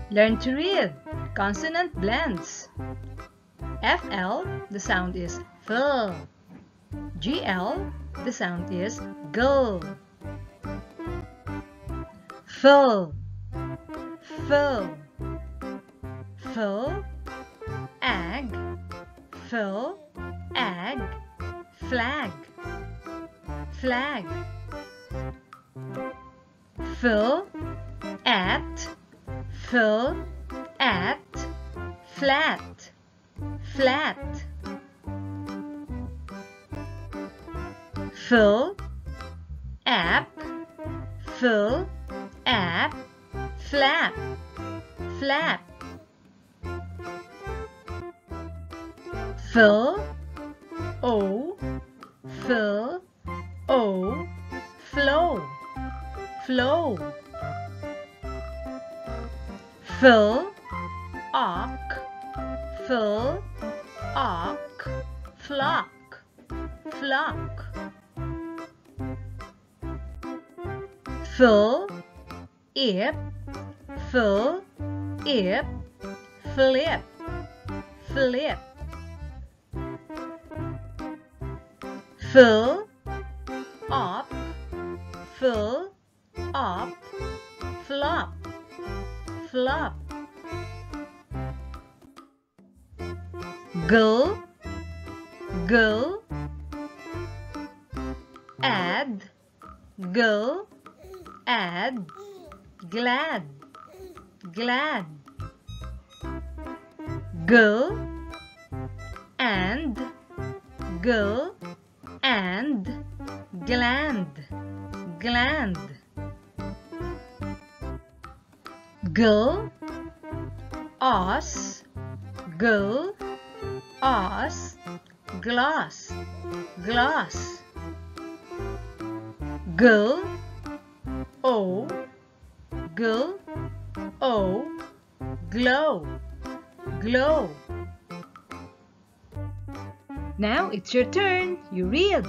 Learn to read consonant blends. FL, the sound is fill. GL, the sound is gull. Fill, fill, fill, egg, fill, egg, flag, flag. Fill, at, flat, flat. Fill, app, flap, flap. Fill, o, flow, flow. Fill, ock, flock, flock. Fill, ip, flip, flip. Fill, up, flop, flop. Gull, add, glad, gull, and, gland. Gull, os, gloss, Gull, o, glow. Now it's your turn. You read.